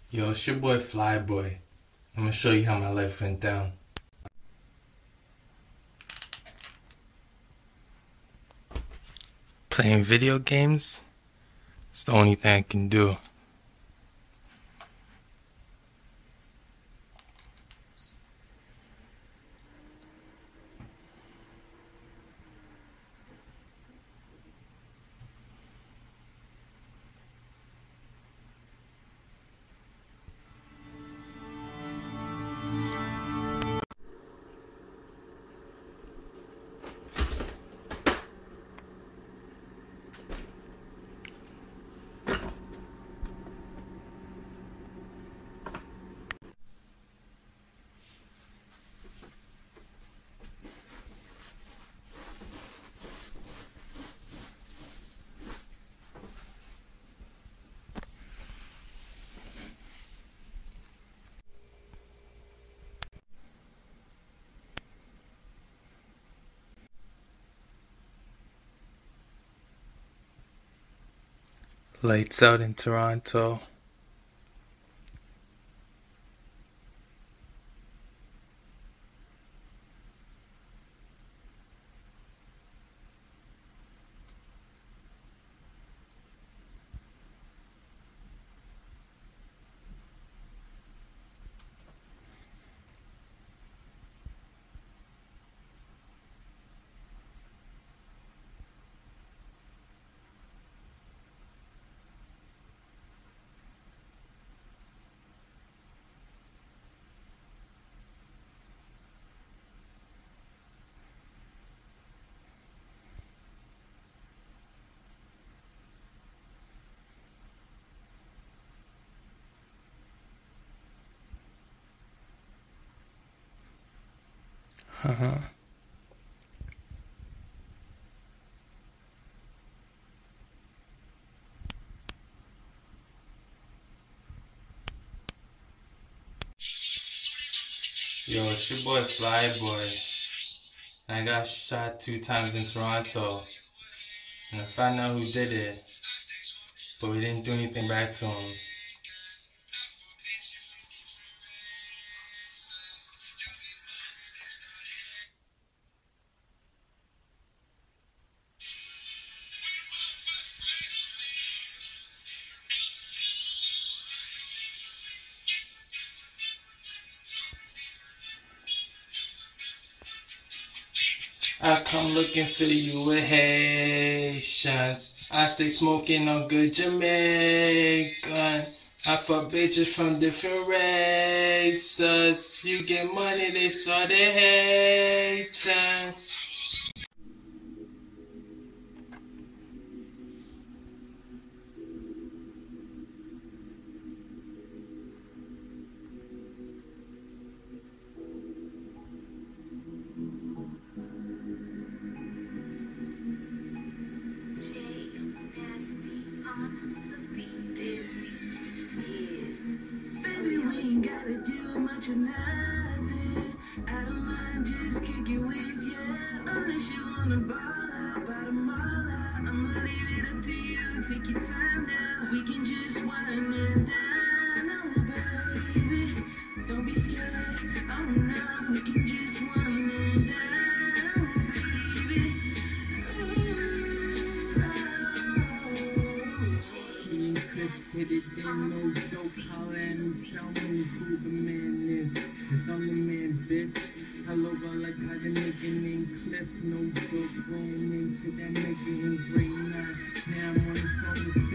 Yo, it's your boy Flyboy. I'm gonna show you how my life went down. Playing video games? It's the only thing I can do. Lights out in Toronto. Uh-huh. Yo, it's your boy Flyboy. I got shot 2 times in Toronto. And I found out who did it. But we didn't do anything back to him. I come looking for you with Haitians. I stay smoking on good Jamaican. I fuck bitches from different races. You get money, they saw they hating. Much of nothing. I don't mind just kicking with you. Unless you wanna ball out by the mall out, I'ma leave it up to you. Take your time now. We can just wind it down. Oh, baby, don't be scared. Oh no, we can just wind it down. Oh, baby. Me and Chris hit it, then no joke. Holla at him, tell me who the man is. Cause I'm the man, bitch. Hello, I like how the nigga named Cliff. No joke, going into that nigga in grade 9. Now I'm on the song.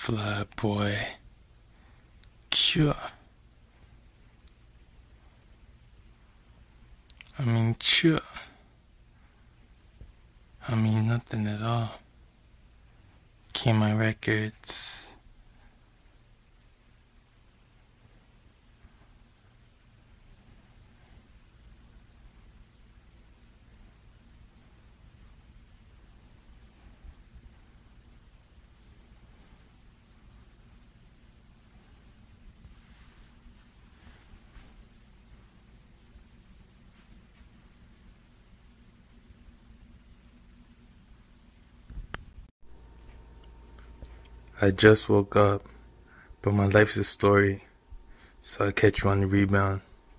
Fly boy. Cure. Sure. Nothing at all. KMI Records. I just woke up, but my life's a story, so I'll catch you on the rebound.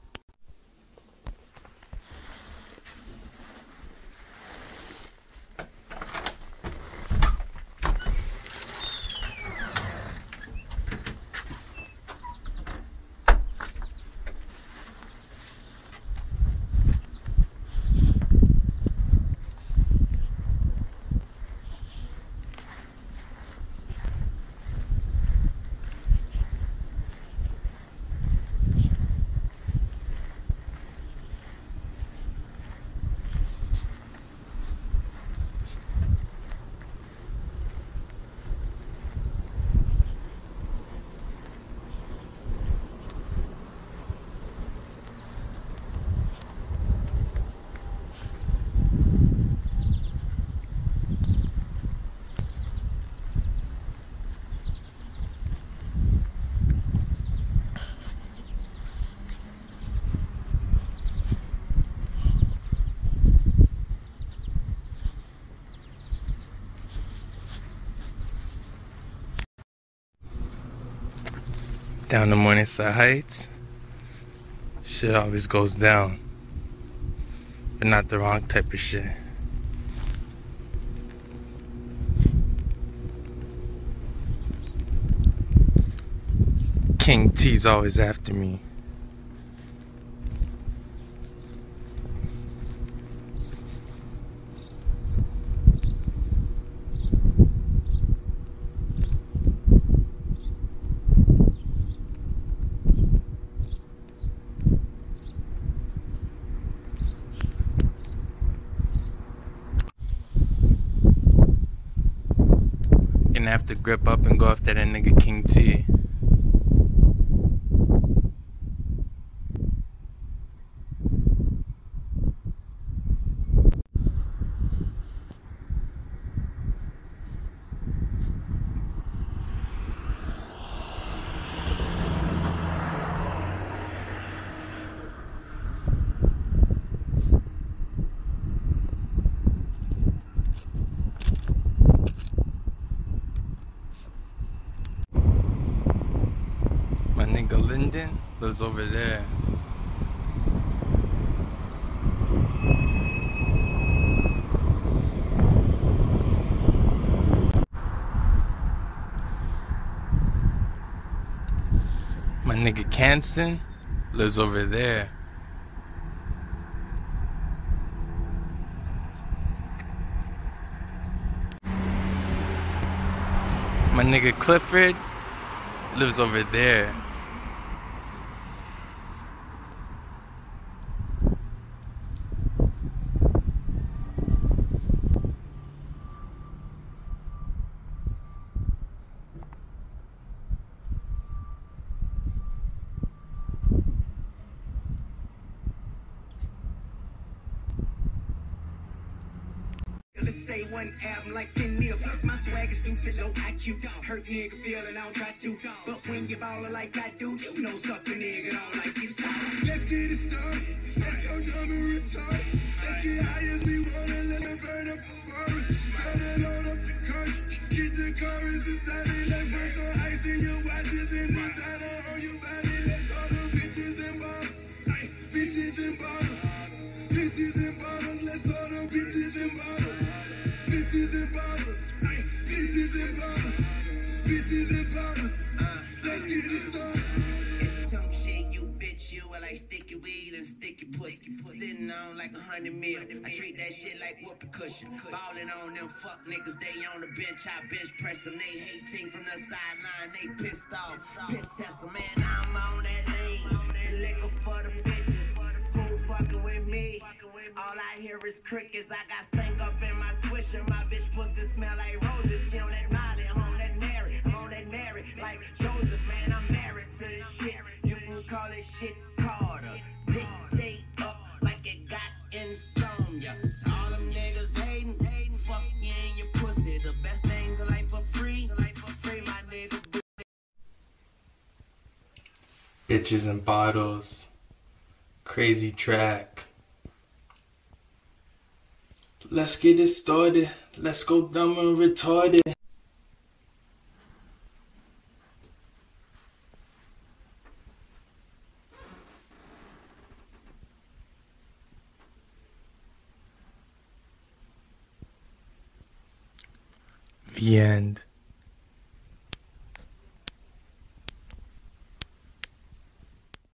Down the Morningside Heights, shit always goes down, but not the wrong type of shit. King T's always after me. Gonna have to grip up and go after that nigga King T. My nigga Lyndon lives over there. My nigga Canston lives over there. My nigga Clifford lives over there. Let's say one album like 10 mil. Plus my swag is stupid, low IQ. Hurt nigga feeling, I don't try to. But when you ballin' like I do, you know suck a nigga don't like you. Let's get it started. Let's go dumb and retarded. Let's get high as we wanna. Let's burn up the forest. Better load up the car. Get your chorus inside it. Let's put some ice in your watches and designer on your body. Let's all the bitches and bottles. Bitches and bottles. Bitches and bottles. Let's all the bitches and bottles. Bitches and bottles, bitches and bottles, bitches and bottles. Let's get it started. It's some shit, you bitch, you. I like sticky weed and sticky pussy. Sitting on like 100 mil. I treat that shit like whoopee cushion. Ballin' on them fuck niggas, they on the bench, I bench press them. They hating from the sideline, they pissed off. Piss test them, man, I'm on that lean. Liquor for the bitches, who fucking with me? All I hear is crickets, I got stank up in my swisher. My bitch pussy smell like roses. She on that Molly, I'm on that Mary. I'm on that Mary, like Joseph, man, I'm married to this shit. You can call this shit Carter. Dick stay up like it got insomnia. So all them niggas hating, fuck you and your pussy. The best things in life for free, my nigga. Bitches and bottles. Crazy track. Let's get it started. Let's go dumb and retarded. The end.